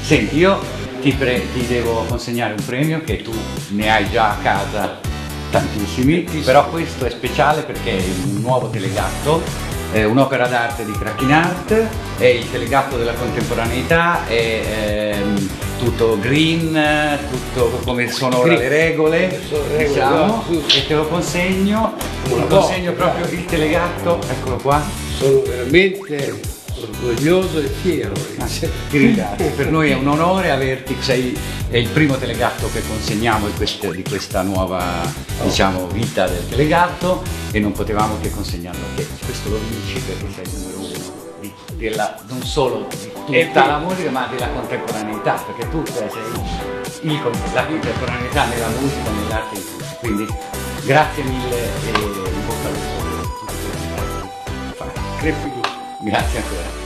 Senti, io ti devo consegnare un premio che tu ne hai già a casa tantissimi, però questo è speciale perché è un nuovo telegatto, è un'opera d'arte di Cracking Art, è il telegatto della contemporaneità, è tutto green, tutto come sono ora le regole, diciamo, e te lo consegno, proprio il telegatto, eccolo qua. Sono veramente orgoglioso e fiero. Ti ringrazio, per noi è un onore averti, è il primo telegatto che consegniamo di questa nuova, diciamo, vita del telegatto e non potevamo che consegnarlo a te. Questo lo vinci perché sei il numero uno non solo di tutta la musica ma della contemporaneità, perché tu sei la contemporaneità nella musica, nell'arte di tutti. Quindi grazie mille e in bocca al lupo per tutto quello che fai. Crepi. Grazie ancora.